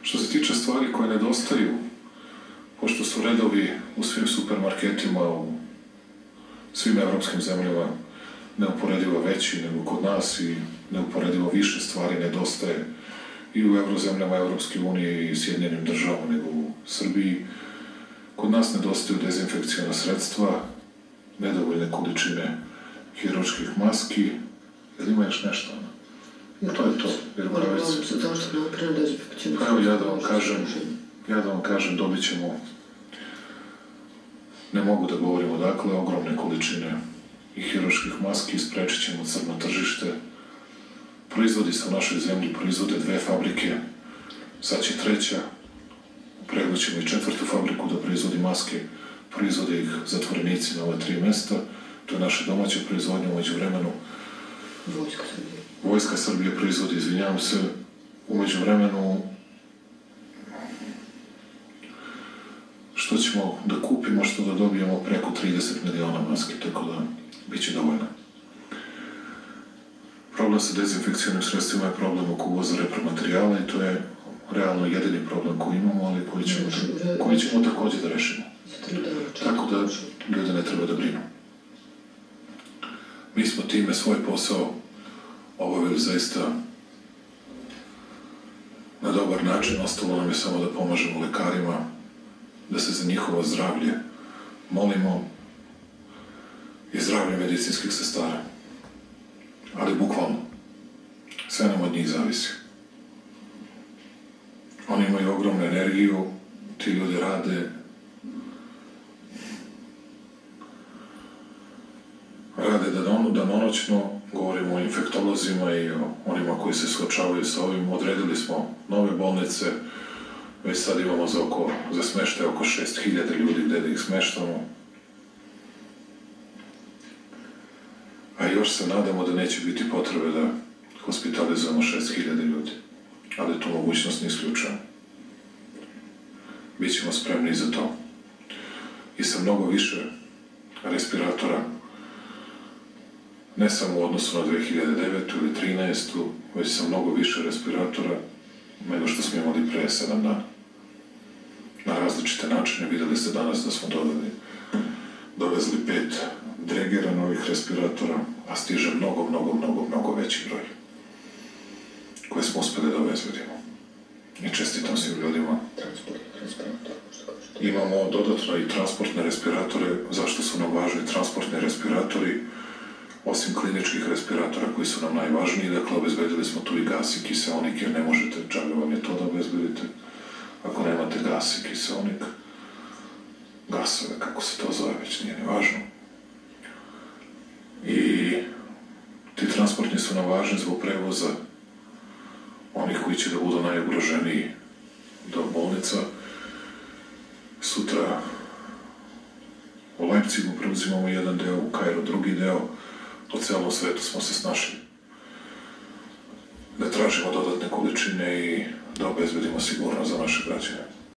Što se tiče stvari koje nedostaju, pošto su redovi u svim supermarketima, u svim evropskim zemljama neuporedivo veći nego kod nas i neuporedivo više stvari nedostaje i u evrozemljama Evropske unije i Sjedinjenim državama nego u Srbiji. Kod nas nedostaju dezinfekcijona sredstva, nedovoljne količine hirurških maski. Jel ima još nešto? To je to. Evo ja da vam kažem, dobit ćemo, ne mogu da govorim odakle, ogromne količine i hirurških maski, sprečit ćemo crno tržište. Proizvodi se u našoj zemlji, proizvode 2 fabrike, sad će 3. Pregnućemo i 4. fabriku da proizvodi maske, proizvode ih zatvorenici na ove 3 mesta. To je naša domaća proizvodnja, umeđu vremenu. Vojska Srbije proizvodi, izvinjavam se, umeđu vremenu što ćemo da kupimo, što da dobijemo preko 30 miliona maske, tako da bit će dovoljno. Problem sa dezinfekcijnim sredstvima je problem oko uvoza repromaterijala i to je realno jedini problem koji imamo, ali koji ćemo takođe da rešimo. Tako da ljudi ne treba da brinu. Mi smo time svoj posao obavili zaista na dobar način, ostalo nam je samo da pomažemo lekarima, da se za njihovo zdravlje molimo i zdravlje medicinskih sestara. Ali bukvalno, sve nam od njih zavisi. Oni imaju ogromnu energiju, ti ljudi rade danonoćno, govorimo o infektolozima i o onima koji se suočavaju sa ovim. Odredili smo nove bolnice, već sad imamo za smeštaj oko 6.000 ljudi gde da ih smeštamo. A još se nadamo da neće biti potrebe da hospitalizujemo 6.000 ljudi, ali tu mogućnost ne isključujemo. Bićemo spremni za to. I sa mnogo više respiratora, ne samo u odnosu na 2009. ili 2013. već sa mnogo više respiratora nego što smo imali pre 7 dana. Na različite načine. Videli ste danas da smo dovezli 5 Dregera novih respiratora, a stiže mnogo veći broj koje smo uspeli da obezbedimo. I čestitam svim ljudima. Imamo dodatno i transportne respiratore. Zašto su nam važni transportni respiratori? Osim kliničkih respiratora koji su nam najvažniji, dakle, obezbedili smo tu i gas i kiseonik, jer ne možete, džabe vam je to da obezbedite. Ako nemate gas i kiseonik, gasove, kako se to zove, već nije ni važno. I ti transportni su nam važni zbog prevoza onih koji će da budu najugroženiji do bolnica. Sutra u Leipzigu preuzimamo jedan deo, u Kairu drugi deo. Po celom svetu smo se snašli da tražimo dodatne količine i da obezbedimo sigurnost za naše građane.